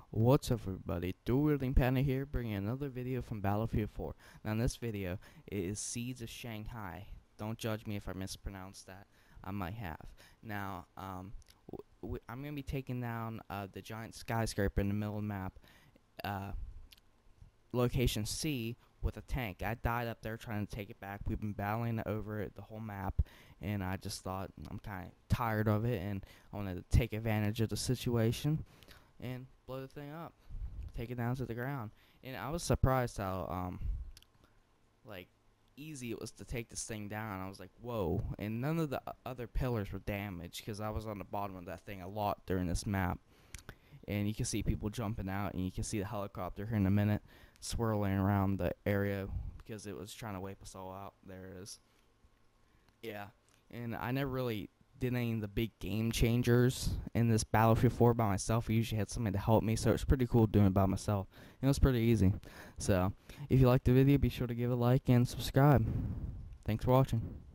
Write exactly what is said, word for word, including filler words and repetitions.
What's up, everybody? Dueling Panda here, bringing another video from Battlefield four. Now in this video is Seeds of Shanghai. Don't judge me if I mispronounce that. I might have. Now um, w w I'm gonna be taking down uh, the giant skyscraper in the middle of the map, uh, location C, with a tank. I died up there trying to take it back. We've been battling over it the whole map, and I just thought I'm kind of tired of it, and I wanted to take advantage of the situation and blow the thing up, take it down to the ground. And I was surprised how um like easy it was to take this thing down. I was like, whoa. And none of the other pillars were damaged because I was on the bottom of that thing a lot during this map. And you can see people jumping out, and you can see the helicopter here in a minute swirling around the area because it was trying to wipe us all out. There it is. Yeah. And I never really did any of the big game changers in this Battlefield four by myself. I usually had somebody to help me, so it's pretty cool doing it by myself. It was pretty easy. So, if you liked the video, be sure to give it a like and subscribe. Thanks for watching.